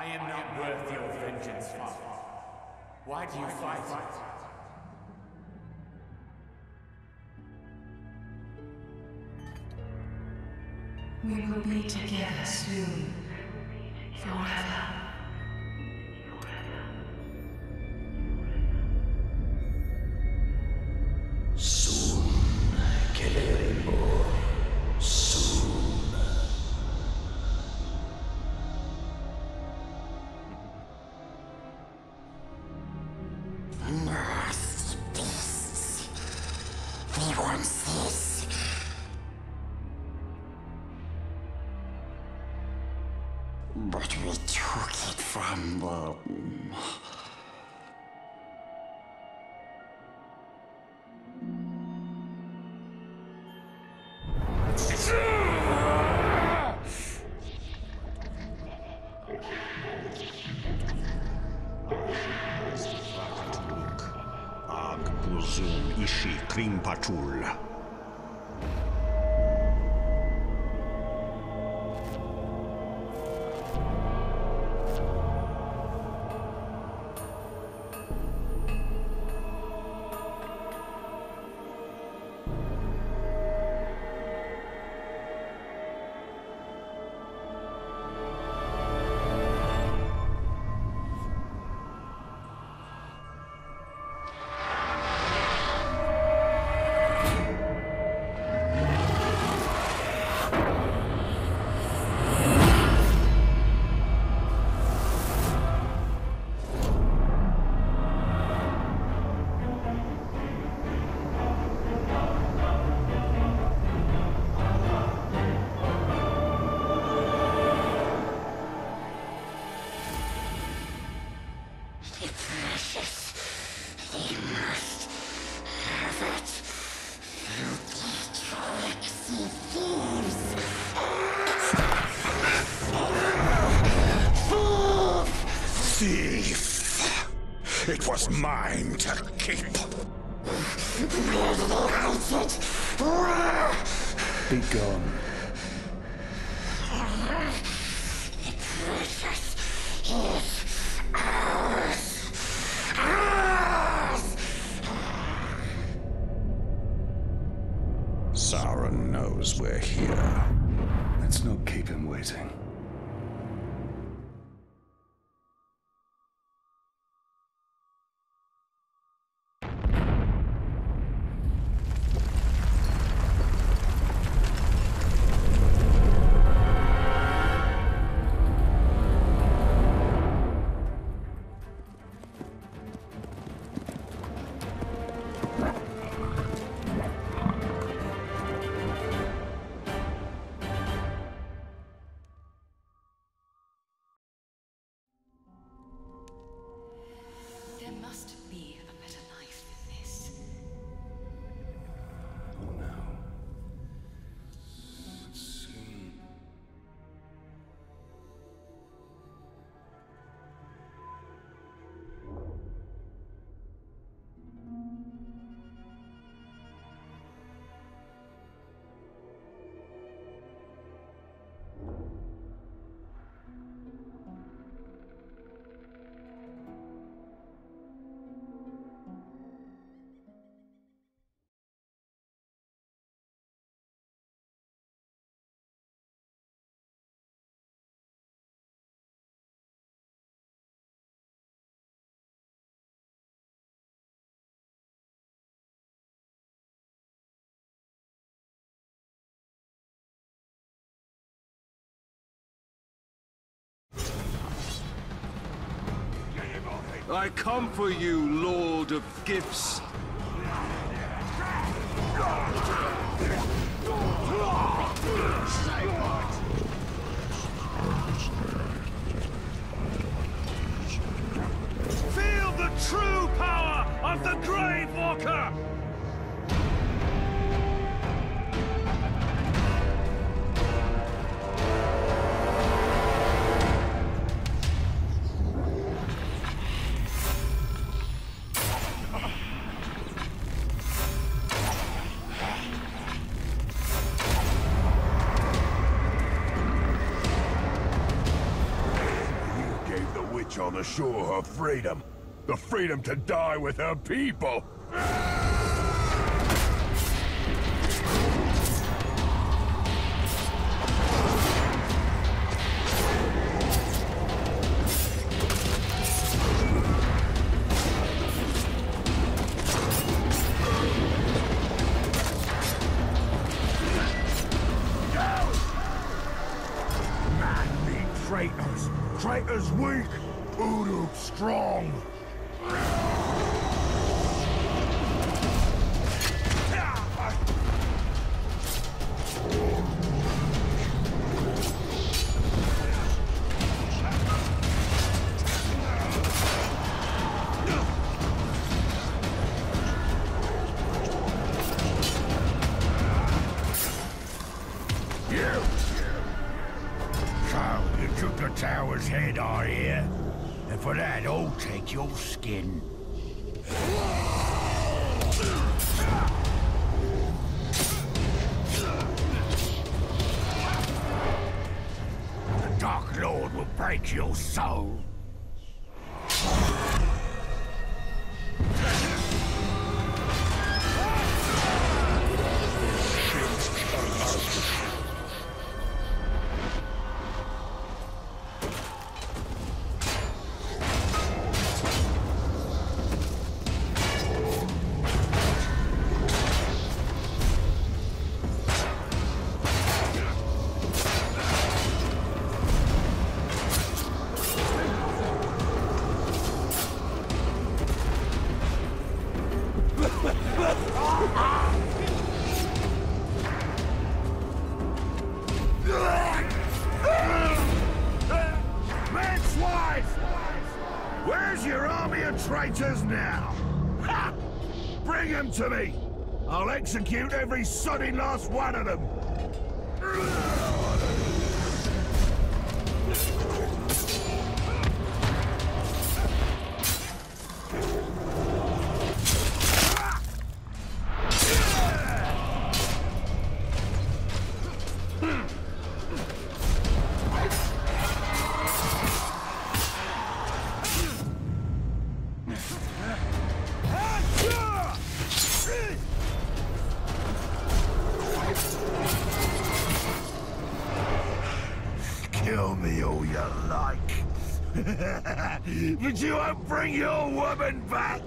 am not worth your vengeance, Father. Why do you fight? We will be together soon. Forever. Soon, Celebrimbor. Soon. Nasty beasts. We want this. But we took it from them. Ag puzun ishi krimpachul. Thief! It was mine to keep. Where did they hide it? Where? Be gone. The precious is ours. Ours! Sauron knows we're here. Let's not keep him waiting. There must be a better life than this. Oh no. Soon. I come for you, Lord of Gifts. Feel the true power of the Grave Walker! witch on the shore her freedom. The freedom to die with her people. Traitors weak, Uruk strong. Tower's head, I hear. And for that, I'll take your skin. The Dark Lord will break your soul. Where's your army of traitors now? Ha! Bring them to me! I'll execute every sodding last one of them! Kill me all you like. But you won't bring your woman back.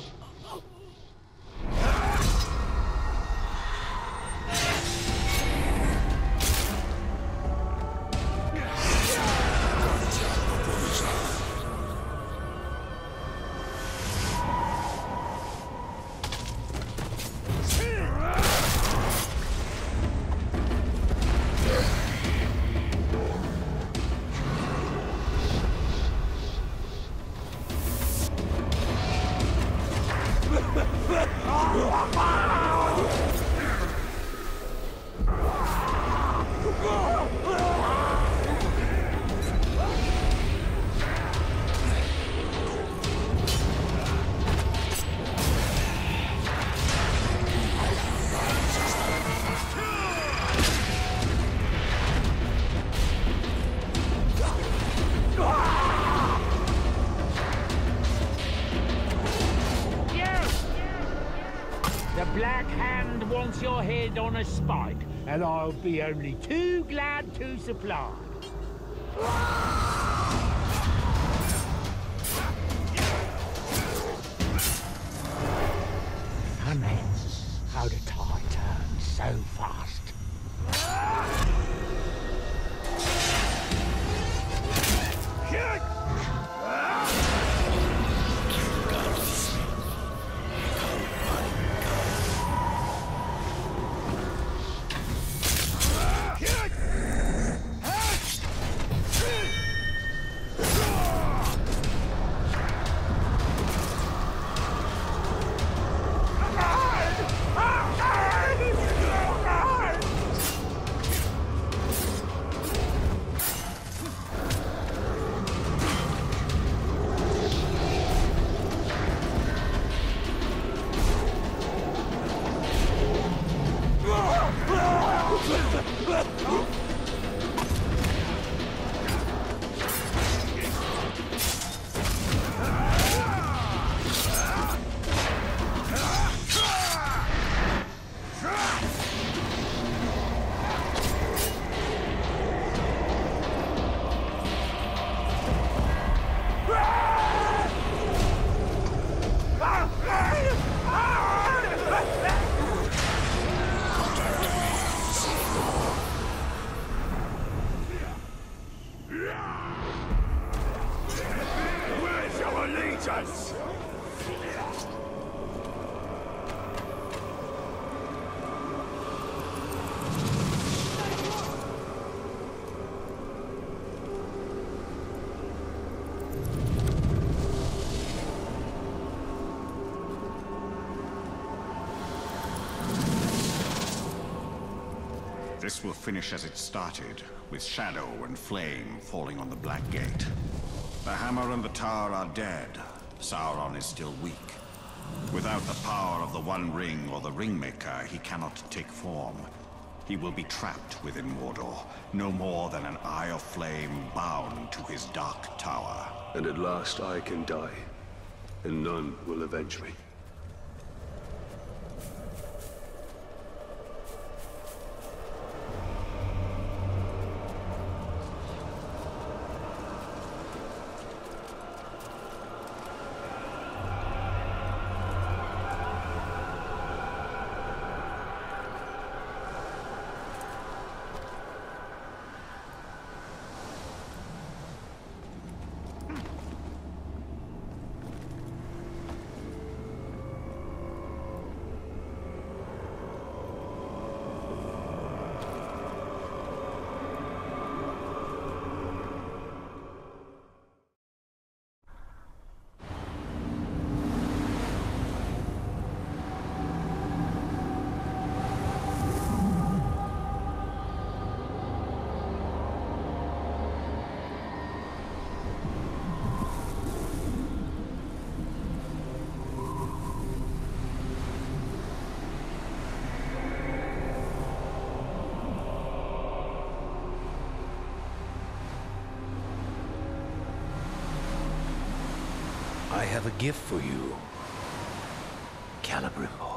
The Black Hand wants your head on a spike, and I'll be only too glad to supply. Immense how the tide turns so fast. traitors! This will finish as it started, with shadow and flame falling on the Black Gate. The hammer and the tower are dead. Sauron is still weak. Without the power of the One Ring or the Ringmaker, he cannot take form. He will be trapped within Mordor, no more than an eye of flame bound to his dark tower. And at last I can die, and none will avenge me. I have a gift for you, Celebrimbor.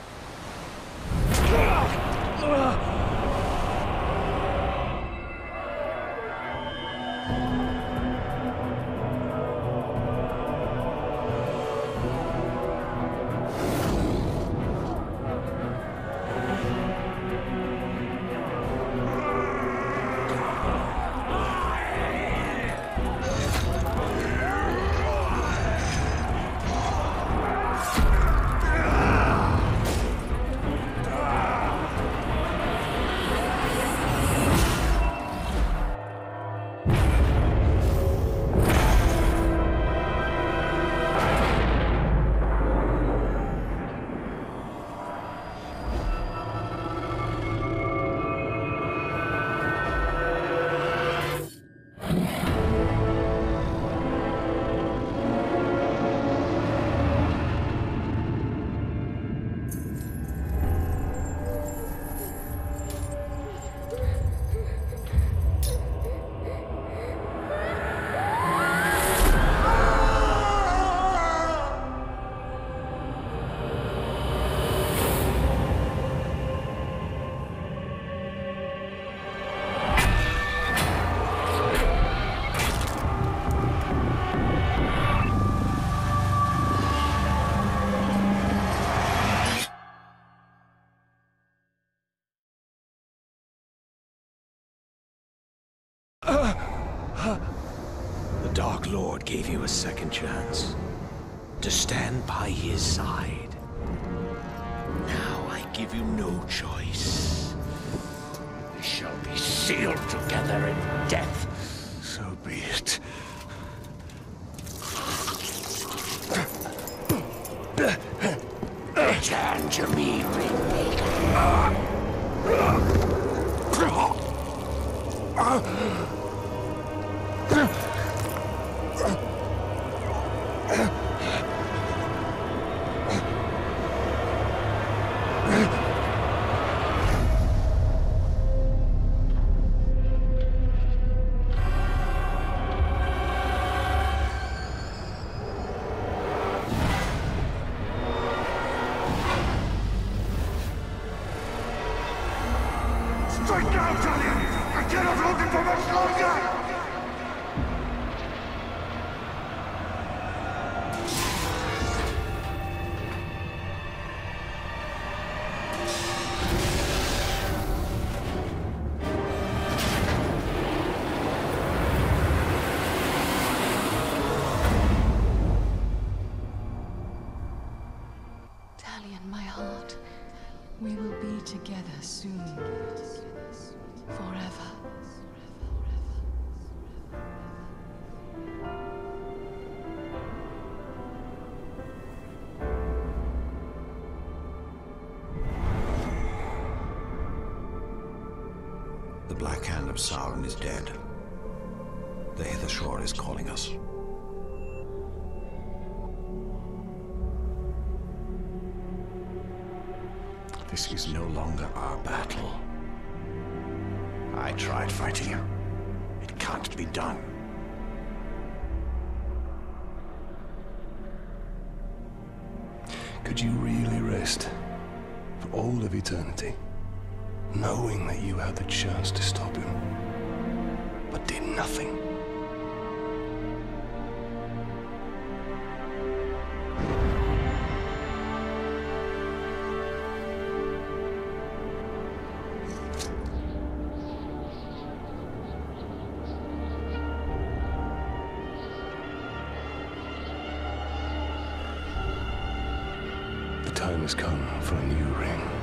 The Dark Lord gave you a second chance to stand by his side. Now I give you no choice. We shall be sealed together in death. So be it. Return to me, Ringmaker. Strike now, Talion! I cannot hold it for much longer! The Black Hand of Sauron is dead. The Hither Shore is calling us. This is no longer our battle. I tried fighting you. It can't be done. Could you really rest for all of eternity, knowing that you had the chance to stop him, but did nothing? The time has come for a new ring.